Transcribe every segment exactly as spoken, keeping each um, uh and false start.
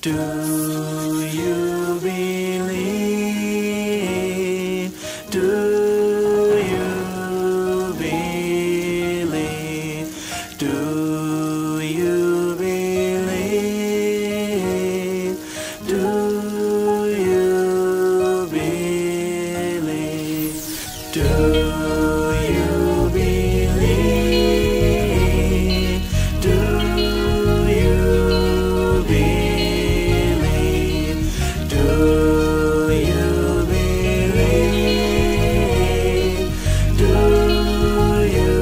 Do you believe? Do you believe? Do you believe? Do you believe? Do you believe? Do you believe? Do you believe? Do you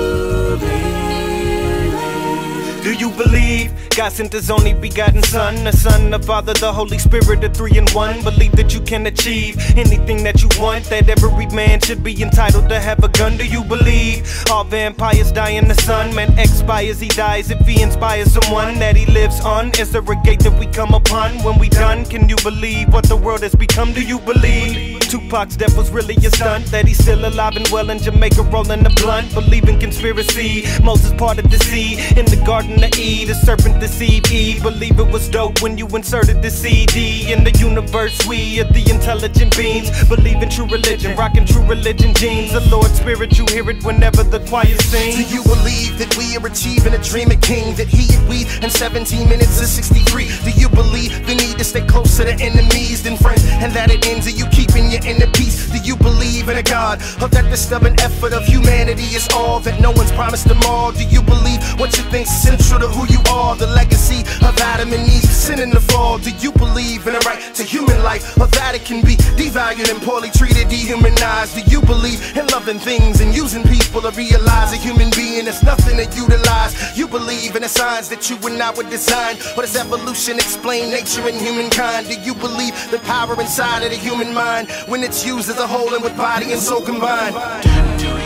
believe? Do you believe God sent His only begotten Son, the Son, the Father, the Holy Spirit, the three in one? Believe that you can achieve anything that you want, that every man should be entitled to have a gun. Do you believe all vampires die in the sun? Man expires, he dies if he inspires someone that he lives on. Is there a gate that we come upon when we done? Can you believe what the world has become? Do you believe Tupac's death was really a stunt, that he's still alive and well in Jamaica rolling a blunt? Believe in conspiracy, Moses parted the sea in the Garden of Eden, the serpent deceived Eve. Believe it was dope when you inserted the C D in the universe. We are the intelligent beings. Believe in true religion, rocking true religion jeans. The Lord's Spirit, you hear it whenever the choir sings. Do you believe that we are achieving a dream of king, that he and we in seventeen minutes is sixty-three? Do you believe the need to stay closer to enemies than friends, and that it ends in you keeping your inner peace? Do you believe in a God, or that the stubborn effort of humanity is all that no one's promised them all? Do you believe what you think's central to who you are, the legacy of Adam and Eve, sin in the fall? Do you believe in a right to human life, or that it can be devalued and poorly treated, dehumanized? Do you believe in loving things and using people to realize a human being is nothing to utilize? You believe in the signs that you and I were designed, or does evolution explain nature and humankind? Do you believe the power inside of the human mind when it's used as a whole and with body and soul combined? Do you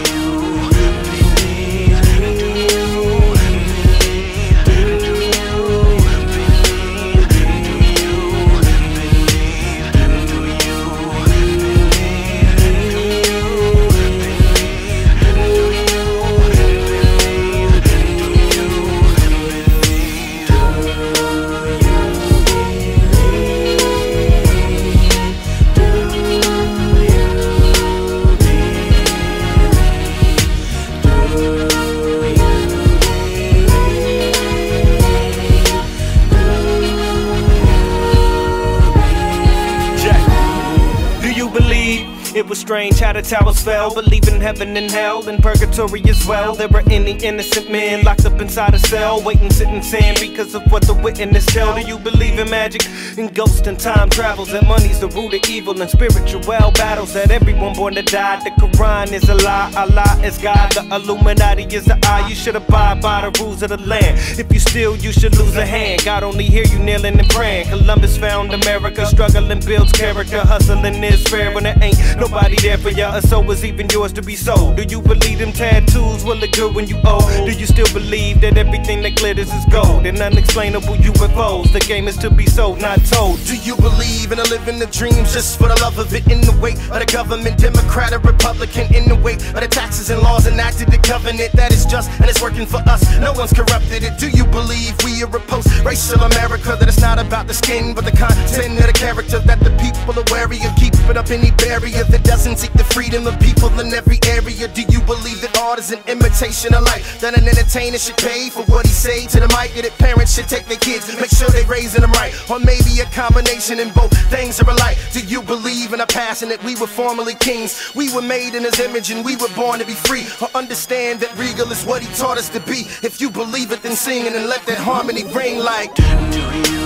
It was strange how the towers fell. Believe in heaven and hell and purgatory as well. There were any innocent men locked up inside a cell, waiting, sitting, sand because of what the witness tell. Do you believe in magic and ghosts and time travels? That money's the root of evil and spiritual battles. That everyone born to die. The Quran is a lie, Allah is God. The Illuminati is the eye. You should abide by the rules of the land. If you steal, you should lose a hand. God only hear you kneeling and praying. Columbus found America. Struggling builds character. Hustling is fair when it ain't nobody there for ya, so is even yours to be sold. Do you believe them tattoos will look good when you old? Do you still believe that everything that glitters is gold and unexplainable U F Os? The game is to be sold, not told. Do you believe in a living the dreams just for the love of it, in the way of the government, Democrat or Republican, in the way of the taxes and laws enacted, the covenant that is just and it's working for us? No one's corrupted it. Do you believe we are a post-racial America, that it's not about the skin but the content of the character, that the people are wary of keeping up any barrier that doesn't seek the freedom of people in every area? Do you believe that art is an imitation of life, that an entertainer should pay for what he say to the mic, that parents should take their kids, make sure they raising them right, or maybe a combination and both things are alike? Do you believe in a passion that we were formerly kings, we were made in his image and we were born to be free, or understand that regal is what he taught us to be? If you believe it, then sing it and let that harmony ring like. Do you